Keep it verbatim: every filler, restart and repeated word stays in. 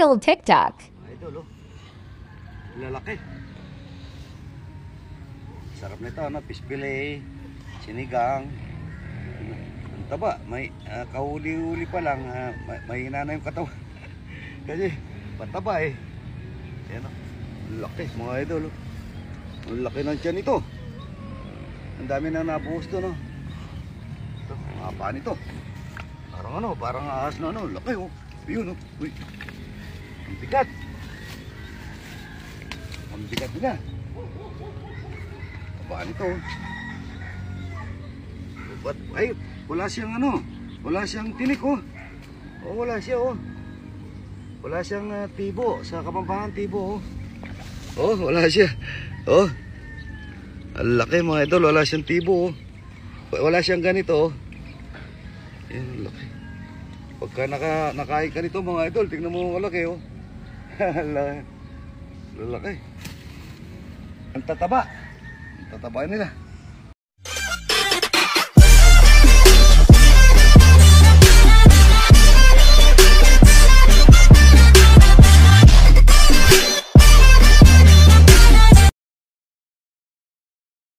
Idol TikTok. Idol, oh. Lalaki. Sarap nito, ano? Fish fillet, sinigang. Ang taba, may uh, kahuli-huli pa lang, uh, may, mahina na yung katawan. Kasi pataba eh. Ayan, oh. Ang laki, mga idol, oh. Ang laki ng tiyan ito. Ang dami na nabuhos doon, oh. Ito, mga paa nito. Parang ano, parang ahas na ano, laki, oh. Yun, oh. Uy. Ang bigat. Ang bigat na. Paa nito, oh. But, ay, wala siyang ano, wala siyang tinik, oh. Oh, wala siya, oh. Wala siyang uh, tibo, sa Kapampangan tibo, oh. Oh, wala siya. Oh. Ang laki mga idol, wala siyang tibo, oh. Wala siyang ganito, oh. Yan, laki. Pagka naka, nakain ka nito mga idol, tingnan mo ang laki, oh. Laki. Laki. Ang tataba. Ang tataba nila.